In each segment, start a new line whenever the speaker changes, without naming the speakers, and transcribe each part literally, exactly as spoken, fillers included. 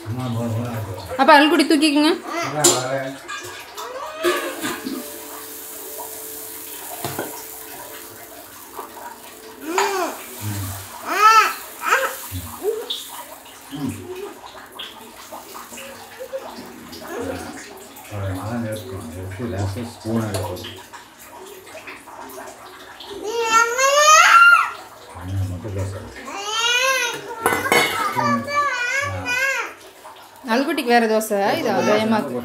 அப்போ அல்குடி தூக்கிக்குங்க. அல்குட்டிக்கு வேற தோசை இது அதயமாக்கு.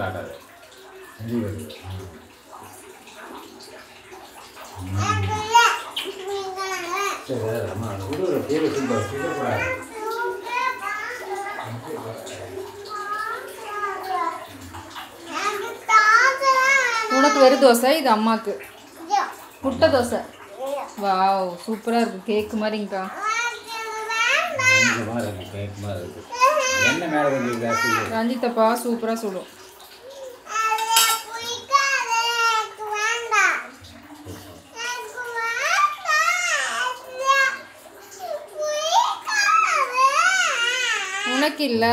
உனக்கு வெறும் தோசை, இது அம்மாக்கு முட்டை தோசை. வாவ் சூப்பராக இருக்குது, கேக்கு மாதிரிங்கக்கா. ரஞ்சித்தப்பா சூப்பராக சுடும். உனக்கு இல்லை,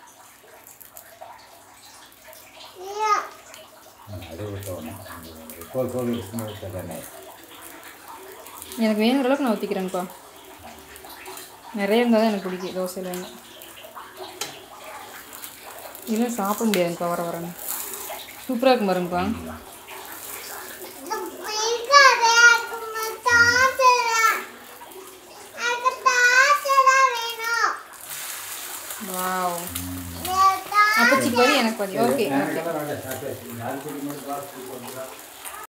எனக்கு வேணுங்கிற அளவுக்கு நான் ஊற்றிக்கிறேங்கப்பா. நிறைய இருந்தால் தான் எனக்கு பிடிக்கும் தோசையில். இல்லை சாப்பிட முடியாதுங்கப்பா வர வரேன்னு. சூப்பராக இருக்கும் பாருங்கப்பா. வாவ் அப்போ சிக்கரி எனக்கு பாதி. Okay okay.